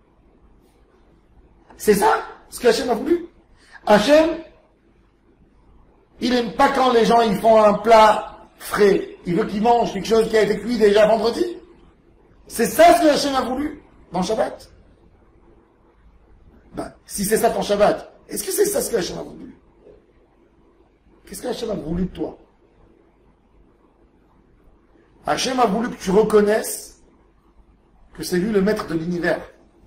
C'est ça ce que Hachem a voulu? Hachem, il n'aime pas quand les gens ils font un plat frais. Il veut qu'ils mangent quelque chose qui a été cuit déjà vendredi. C'est ça ce que Hachem a voulu dans Shabbat. Ben, si c'est ça ton Shabbat, est-ce que c'est ça ce que Hachem a voulu? Qu'est-ce que Hachem a voulu de toi? Hachem a voulu que tu reconnaisses que c'est lui le maître de l'univers.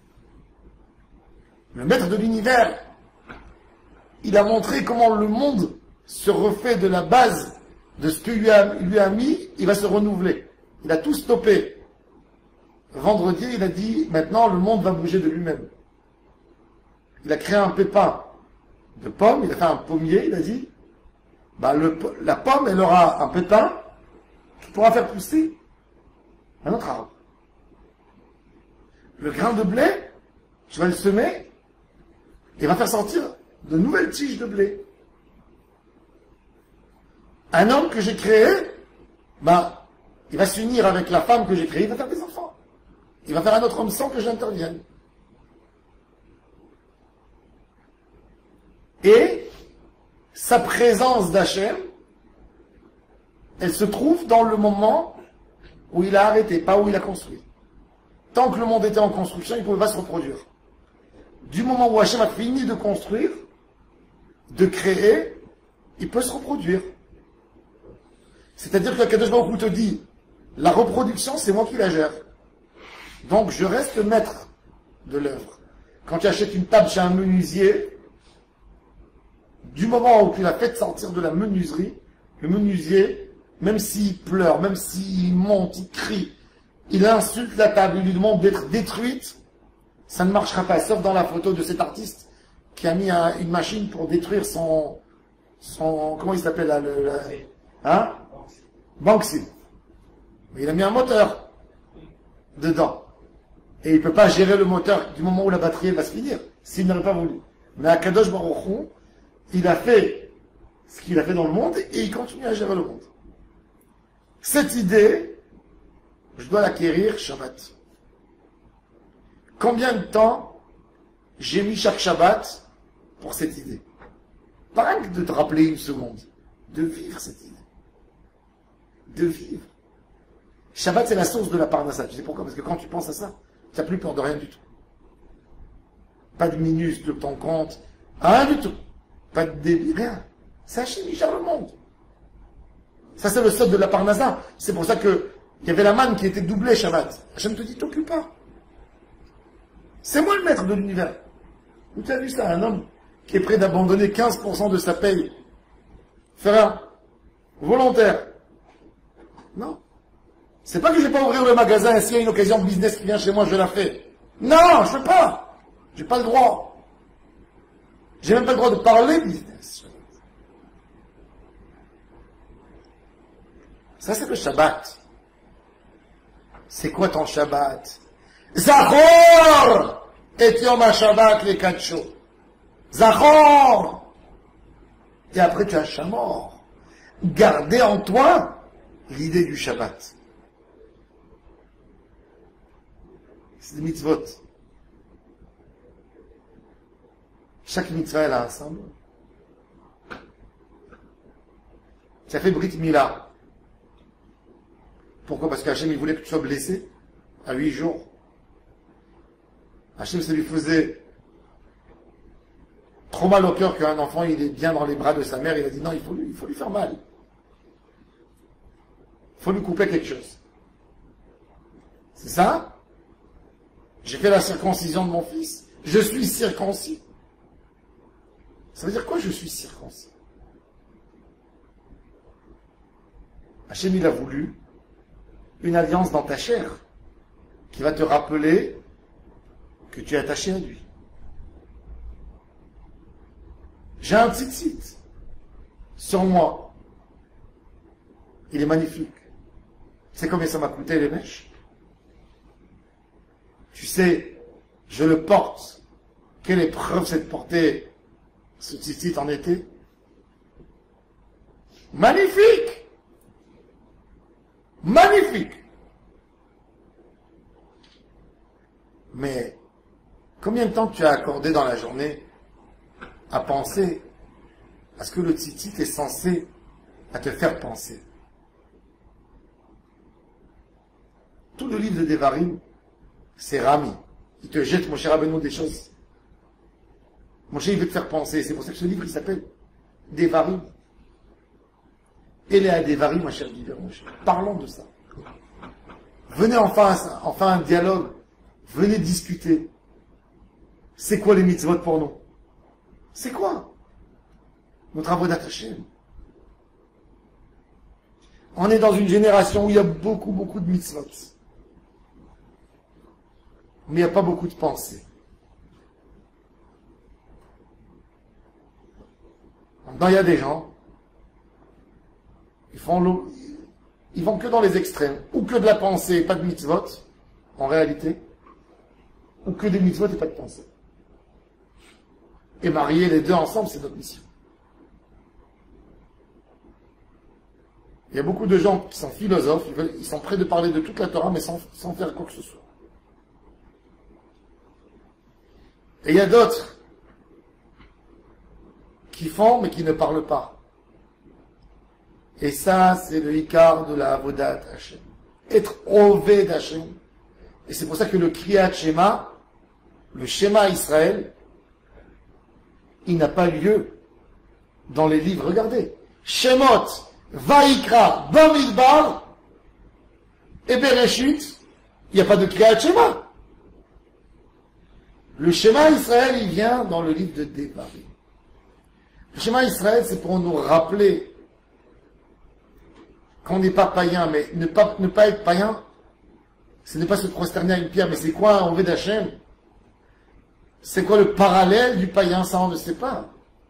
Le maître de l'univers, il a montré comment le monde se refait de la base de ce que lui a, lui a mis, il va se renouveler. Il a tout stoppé. Vendredi, il a dit, maintenant le monde va bouger de lui-même. Il a créé un pépin de pommes, il a fait un pommier, il a dit, bah le, la pomme, elle aura un pépin qui pourra faire pousser un autre arbre. Le grain de blé, tu vas le semer, et va faire sortir de nouvelles tiges de blé. Un homme que j'ai créé, bah, il va s'unir avec la femme que j'ai créée, il va faire des enfants. Il va faire un autre homme sans que j'intervienne. Et sa présence d'Hachem, elle se trouve dans le moment où il a arrêté, pas où il a construit. Tant que le monde était en construction, il ne pouvait pas se reproduire. Du moment où Hachem a fini de construire, de créer, il peut se reproduire. C'est-à-dire que Kadosh Baruch Hu te dit, la reproduction, c'est moi qui la gère. Donc je reste maître de l'œuvre. Quand tu achètes une table chez un menuisier, du moment où tu l'as fait sortir de la menuiserie, le menuisier, même s'il pleure, même s'il monte, il crie, il insulte la table, il lui demande d'être détruite, ça ne marchera pas, sauf dans la photo de cet artiste qui a mis un, une machine pour détruire son, son comment il s'appelle là, le, le, hein? Banksy. Mais il a mis un moteur dedans. Et il ne peut pas gérer le moteur du moment où la batterie va se finir, s'il n'aurait pas voulu. Mais à Kadosh Baruch Hu, il a fait ce qu'il a fait dans le monde et il continue à gérer le monde. Cette idée, je dois l'acquérir Shabbat. Combien de temps j'ai mis chaque Shabbat pour cette idée? Pas rien que de te rappeler une seconde, de vivre cette idée. De vivre. Shabbat, c'est la source de la parnassa. Tu sais pourquoi? Parce que quand tu penses à ça, tu n'as plus peur de rien du tout. Pas de minus de ton compte, rien du tout. Pas de débit, rien. C'est Hachem qui gère le monde. Ça, c'est le sot de la parnassa. C'est pour ça que il y avait la manne qui était doublée Shabbat. Hachem te dit, t'occupe pas. C'est moi le maître de l'univers. Où tu as vu ça? Un homme qui est prêt d'abandonner quinze pour cent de sa paye. Faire un volontaire. Non. C'est pas que je vais pas ouvrir le magasin et s'il y a une occasion de business qui vient chez moi, je la fais. Non, je ne peux pas. J'ai pas le droit. J'ai même pas le droit de parler business. Ça, c'est le Shabbat. C'est quoi ton Shabbat? Zachor et Yom HaShabbat les kacho. Zachor. Et après tu as Shamor. Gardez en toi l'idée du Shabbat. C'est des mitzvot. Chaque mitzvah elle a un symbole. Ça fait Brit Mila. Pourquoi? Parce qu'Hachem il voulait que tu sois blessé à huit jours. Hachem, ça lui faisait trop mal au cœur qu'un enfant, il est bien dans les bras de sa mère. Il a dit non, il faut lui, il faut lui faire mal. Il faut lui couper quelque chose. C'est ça? J'ai fait la circoncision de mon fils. Je suis circoncis. Ça veut dire quoi, je suis circoncis? Hachem, il a voulu une alliance dans ta chair qui va te rappeler que tu es attaché à lui. J'ai un petit site sur moi. Il est magnifique. Tu sais combien ça m'a coûté les mèches? Tu sais, je le porte. Quelle épreuve c'est de porter ce petit site en été? Magnifique! Magnifique! Mais combien de temps tu as accordé dans la journée à penser à ce que le tzitzit est censé à te faire penser? Tout le livre de Devarim, c'est Rami. Il te jette, mon cher Rabbeinu, des choses. Mon cher, il veut te faire penser. C'est pour ça que ce livre, il s'appelle Devarim. Et à Devarim, ma chère Diver, mon cher. Parlons de ça. Venez enfin, enfin un dialogue. Venez discuter. C'est quoi les mitzvot pour nous? C'est quoi notre avodat Hashem? On est dans une génération où il y a beaucoup, beaucoup de mitzvot. Mais il n'y a pas beaucoup de pensée. Maintenant, il y a des gens, ils font l'eau, ils vont que dans les extrêmes, ou que de la pensée et pas de mitzvot, en réalité, ou que des mitzvot et pas de pensée. Et marier les deux ensemble, c'est notre mission. Il y a beaucoup de gens qui sont philosophes, ils, veulent, ils sont prêts de parler de toute la Torah, mais sans, sans faire quoi que ce soit. Et il y a d'autres qui font, mais qui ne parlent pas. Et ça, c'est le Ikar de la Avodat Hashem. Être Oved Hashem. Et c'est pour ça que le Kriyat Shema, le Shema Israël, il n'a pas lieu dans les livres. Regardez. Shemot, Vaikra, Bamidbar, et Bereshit, il n'y a pas de Kriyat Shema. Le Shema Israël, il vient dans le livre de Devarim. Le Shema Israël, c'est pour nous rappeler qu'on n'est pas païen, mais ne pas, ne pas être païen, ce n'est pas se prosterner à une pierre, mais c'est quoi un Oved Hashem? C'est quoi le parallèle du païen? Ça, on ne sait pas.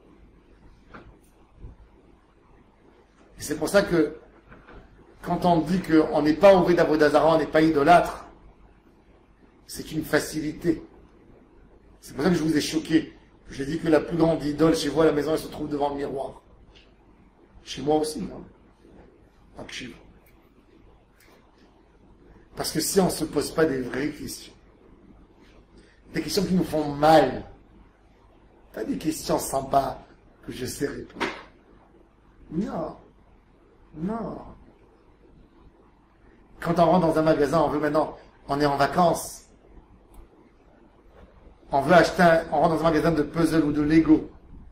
Et c'est pour ça que, quand on dit qu'on n'est pas Oved Avodah Zarah, on n'est pas idolâtre, c'est une facilité. C'est pour ça que je vous ai choqué. J'ai dit que la plus grande idole chez vous à la maison, elle se trouve devant le miroir. Chez moi aussi, non? Pas que chez vous. Parce que si on ne se pose pas des vraies questions, des questions qui nous font mal, pas des questions sympas que je sais répondre. Non. Non. Quand on rentre dans un magasin, on veut maintenant, on est en vacances. On veut acheter, un, on rentre dans un magasin de puzzle ou de Lego.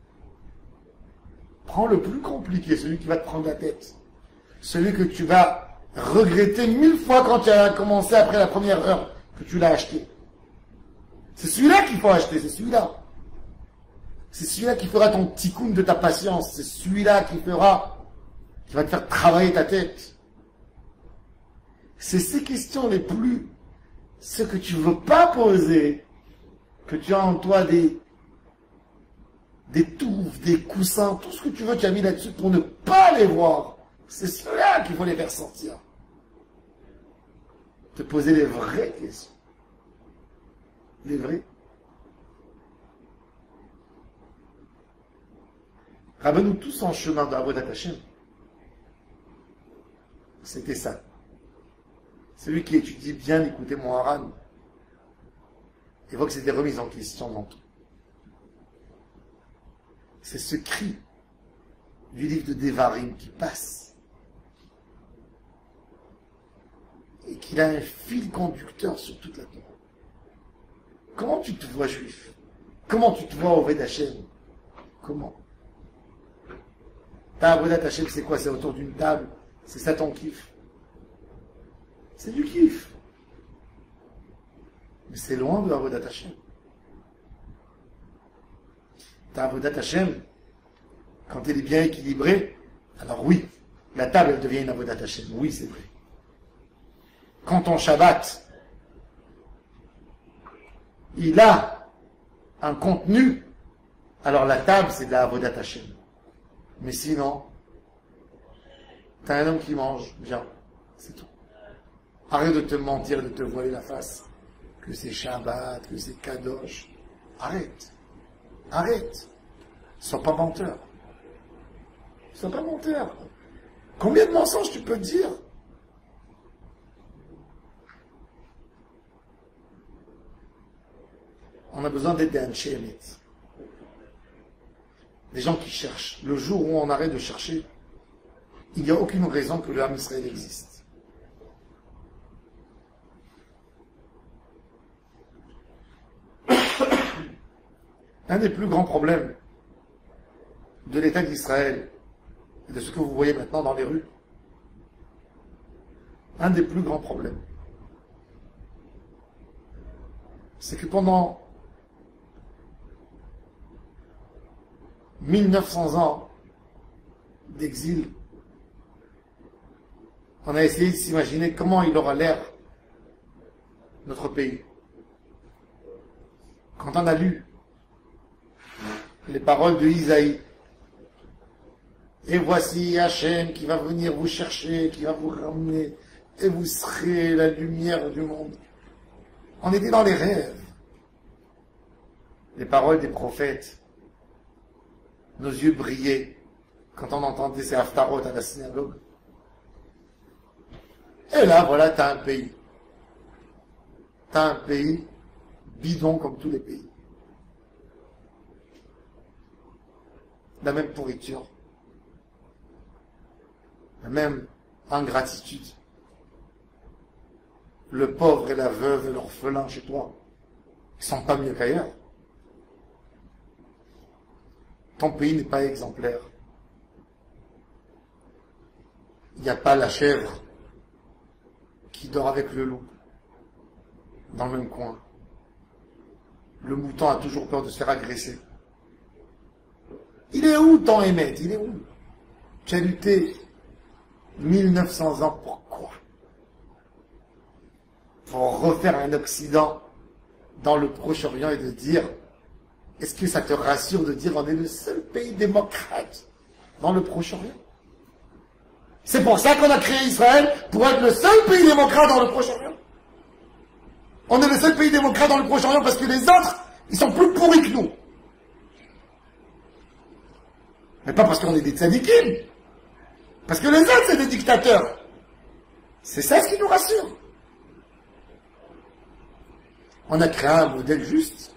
Prends le plus compliqué, celui qui va te prendre la tête. Celui que tu vas regretter mille fois quand tu as commencé après la première heure que tu l'as acheté. C'est celui-là qu'il faut acheter, c'est celui-là. C'est celui-là qui fera ton tikkun de ta patience. C'est celui-là qui fera, qui va te faire travailler ta tête. C'est ces questions les plus, ce que tu ne veux pas poser, que tu as en toi des, des touffes, des coussins, tout ce que tu veux, tu as mis là-dessus pour ne pas les voir. C'est cela qu'il faut les faire sortir. Te poser les vraies questions. Les vraies. Ramène-nous tous en chemin de Avodat Hashem. C'était ça. Celui qui étudie bien, écoutez mon Haran, il voit que c'est des remises en question dans tout. C'est ce cri du livre de Devarim qui passe. Et qu'il a un fil conducteur sur toute la Torah. comment tu te vois juif? Comment tu te vois Oved Hashem? Comment? Ta Avodat Hashem, c'est quoi? C'est autour d'une table? C'est ça ton kiff? C'est du kiff. Mais c'est loin de Avodat Hashem. Ta Avodat Hashem, quand elle est bien équilibrée, alors oui, la table elle devient une Avodat Hashem. Oui, c'est vrai. Quand ton Shabbat, il a un contenu, alors la table c'est de la Avodat Hashem. Mais sinon, t'as un homme qui mange, bien, c'est tout. Arrête de te mentir, de te voiler la face, que c'est Shabbat, que c'est Kadosh. Arrête. Arrête. Sois pas menteur. Sois pas menteur. Combien de mensonges tu peux dire? On a besoin d'être des Anshémet. Des gens qui cherchent. Le jour où on arrête de chercher, il n'y a aucune raison que le Ham Israël existe. Un des plus grands problèmes de l'État d'Israël et de ce que vous voyez maintenant dans les rues, un des plus grands problèmes, c'est que pendant mille neuf cents ans d'exil, on a essayé de s'imaginer comment il aura l'air, notre pays. Quand on a lu les paroles de Isaïe, et voici Hachem qui va venir vous chercher, qui va vous ramener, et vous serez la lumière du monde. On était dans les rêves. Les paroles des prophètes, nos yeux brillaient quand on entendait ces haftarot à la synagogue. Et là, voilà, t'as un pays. T'as un pays bidon comme tous les pays. La même pourriture. La même ingratitude. Le pauvre et la veuve et l'orphelin chez toi, ils sont pas mieux qu'ailleurs. Ton pays n'est pas exemplaire. Il n'y a pas la chèvre qui dort avec le loup dans le même coin. Le mouton a toujours peur de se faire agresser. Il est où ton Hémet? Il est où? Tu as lutté mille neuf cents ans, pourquoi? Pour refaire un Occident dans le Proche-Orient et de dire, est-ce que ça te rassure de dire on est le seul pays démocrate dans le Proche-Orient? C'est pour ça qu'on a créé Israël, pour être le seul pays démocrate dans le Proche-Orient. On est le seul pays démocrate dans le Proche-Orient parce que les autres, ils sont plus pourris que nous. Mais pas parce qu'on est des tzadikim. Parce que les autres, c'est des dictateurs. C'est ça ce qui nous rassure. On a créé un modèle juste.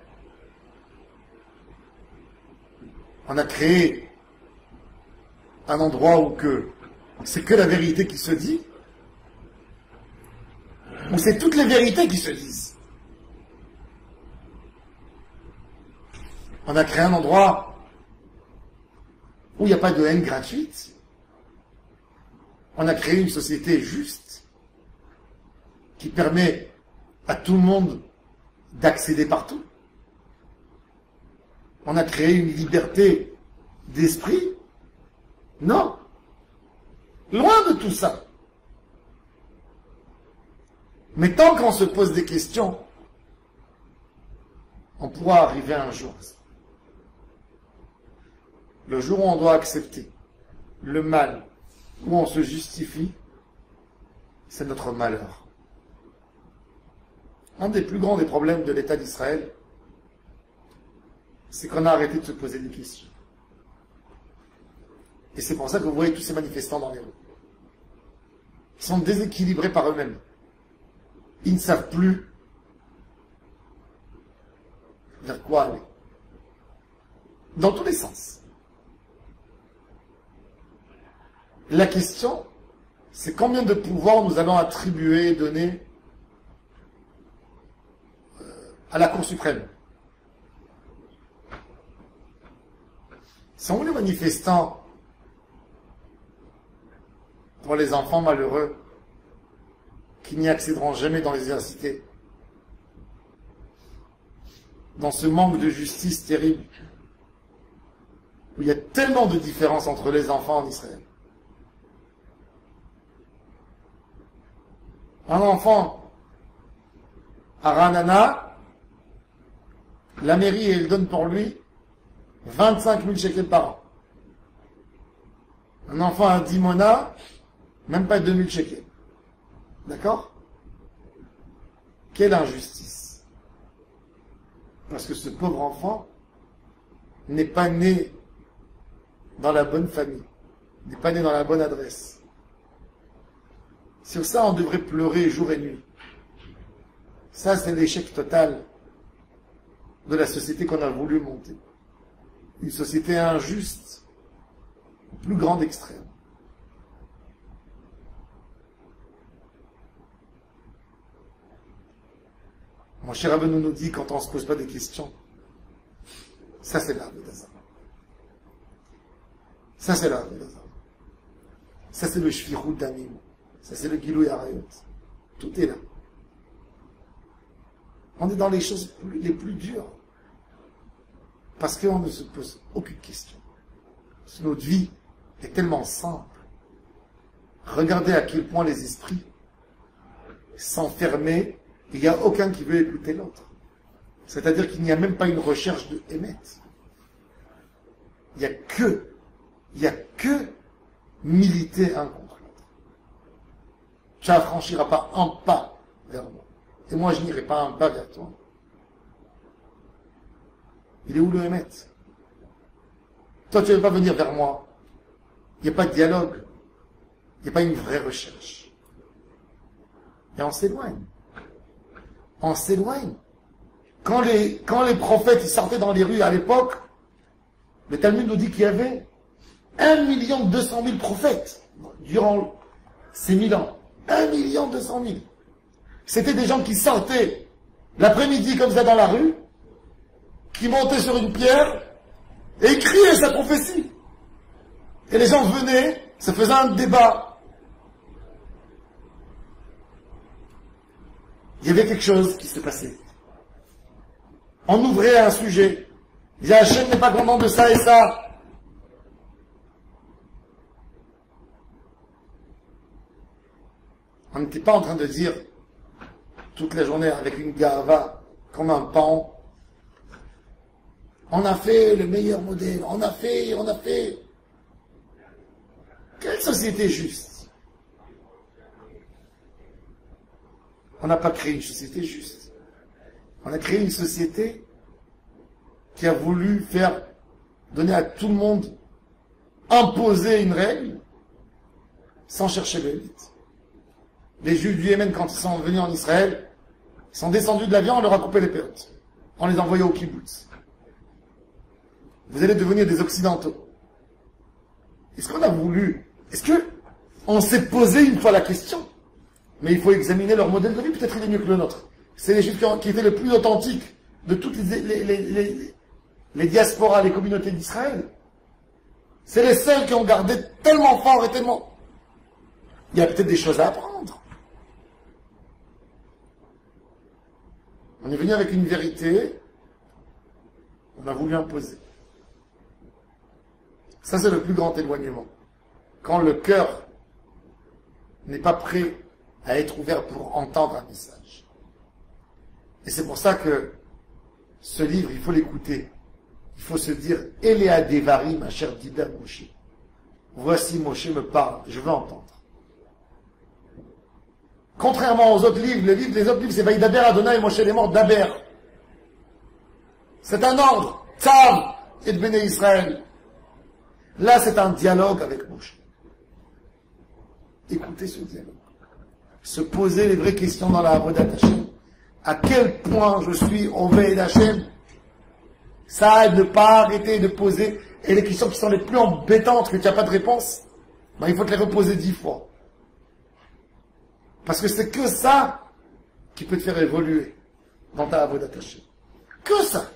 On a créé un endroit où que c'est que la vérité qui se dit, où c'est toutes les vérités qui se disent. On a créé un endroit où il n'y a pas de haine gratuite. On a créé une société juste qui permet à tout le monde d'accéder partout. On a créé une liberté d'esprit. Non. Loin de tout ça. Mais tant qu'on se pose des questions, on pourra arriver un jour. Le jour où on doit accepter le mal, où on se justifie, c'est notre malheur. Un des plus grands des problèmes de l'État d'Israël, c'est qu'on a arrêté de se poser des questions. Et c'est pour ça que vous voyez tous ces manifestants dans les rues. Ils sont déséquilibrés par eux-mêmes. Ils ne savent plus vers quoi aller. Dans tous les sens. La question, c'est combien de pouvoir nous allons attribuer et donner à la Cour suprême. Sont où les manifestants pour les enfants malheureux qui n'y accéderont jamais dans les universités? Dans ce manque de justice terrible, où il y a tellement de différences entre les enfants en Israël. Un enfant à Ranana, la mairie, elle donne pour lui vingt-cinq mille shekels par an. Un enfant à Dimona, même pas deux mille shekels. D'accord? Quelle injustice. Parce que ce pauvre enfant n'est pas né dans la bonne famille, n'est pas né dans la bonne adresse. Sur ça, on devrait pleurer jour et nuit. Ça, c'est l'échec total de la société qu'on a voulu monter. Une société injuste, au plus grand extrême. Mon cher Rabbeinu nous dit, quand on ne se pose pas des questions, ça c'est l'art de Daza. Ça c'est l'art de Daza. Ça c'est le Shvirut Damim. Ça c'est le Gilui Arayot. Tout est là. On est dans les choses les plus dures. Parce qu'on ne se pose aucune question. Parce que notre vie est tellement simple. Regardez à quel point les esprits s'enferment. Il n'y a aucun qui veut écouter l'autre. C'est-à-dire qu'il n'y a même pas une recherche de Hémet. Il n'y a que, il n'y a que militer un contre l'autre. Tu n'affranchiras pas un pas vers moi. Et moi, je n'irai pas un pas vers toi. Il est où le Hémet? Toi, tu ne veux pas venir vers moi. Il n'y a pas de dialogue. Il n'y a pas une vraie recherche. Et on s'éloigne. On s'éloigne. Quand les, quand les prophètes ils sortaient dans les rues à l'époque, le Talmud nous dit qu'il y avait un million deux cent mille prophètes durant ces mille ans. un million deux cent mille. C'était des gens qui sortaient l'après-midi comme ça dans la rue, qui montaient sur une pierre et criaient sa prophétie. Et les gens venaient, ça faisait un débat. Il y avait quelque chose qui se passait. On ouvrait un sujet. Il disait, Hachem n'est pas content de ça et ça. On n'était pas en train de dire toute la journée avec une gava comme un pan. On a fait le meilleur modèle. On a fait, on a fait. Quelle société juste? On n'a pas créé une société juste. On a créé une société qui a voulu faire, donner à tout le monde, imposer une règle, sans chercher l'élite. Les Juifs du Yémen, quand ils sont venus en Israël, ils sont descendus de l'avion, on leur a coupé les péotes. On les a envoyés au kibbutz. Vous allez devenir des Occidentaux. Est-ce qu'on a voulu, est-ce que on s'est posé une fois la question? Mais il faut examiner leur modèle de vie, peut-être il est mieux que le nôtre. C'est les Juifs qui étaient les plus authentiques de toutes les, les, les, les, les diasporas, les communautés d'Israël. C'est les seuls qui ont gardé tellement fort et tellement... Il y a peut-être des choses à apprendre. On est venu avec une vérité, on a voulu imposer. Ça, c'est le plus grand éloignement. Quand le cœur n'est pas prêt à être ouvert pour entendre un message. Et c'est pour ça que ce livre, il faut l'écouter. Il faut se dire, Eléa Devarim, ma chère Dida Moshe. Voici Moshe me parle, je veux entendre. Contrairement aux autres livres, les, livres, les autres livres, c'est Vaïdaber Adonai Moshe les morts d'Aber. C'est un ordre, Tzav et de Béné Israël. Là, c'est un dialogue avec Moshe. Écoutez ce dialogue. Se poser les vraies questions dans la Avodat Hashem. À quel point je suis Oved Hashem. Ça, ne pas arrêter de poser. Et les questions qui sont les plus embêtantes, que tu n'as pas de réponse, ben, il faut te les reposer dix fois. Parce que c'est que ça qui peut te faire évoluer. dans ta avodat Hashem. Que ça.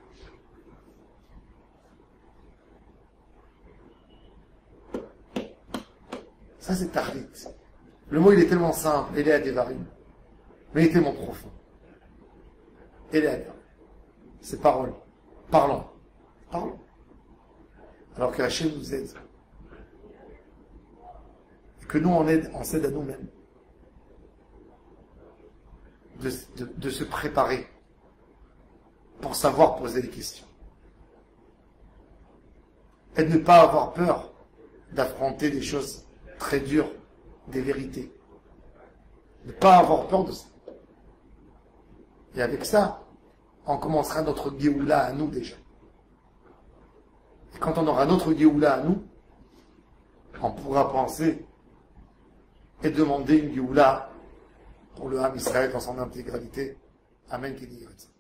Ça, c'est Tahlit. Le mot, il est tellement simple, il est à Devarim, mais il est tellement profond. Il est à Devarim. C'est parole. Parlons. Parlons. Alors que Hachem nous aide. Et que nous, on aide, on s'aide à nous-mêmes. De, de, de se préparer pour savoir poser des questions. Et de ne pas avoir peur d'affronter des choses très dures, des vérités. Ne pas avoir peur de ça. Et avec ça, on commencera notre Géoula à nous déjà. Et quand on aura notre Géoula à nous, on pourra penser et demander une Géoula pour le Ham Israël dans son intégralité. Amen.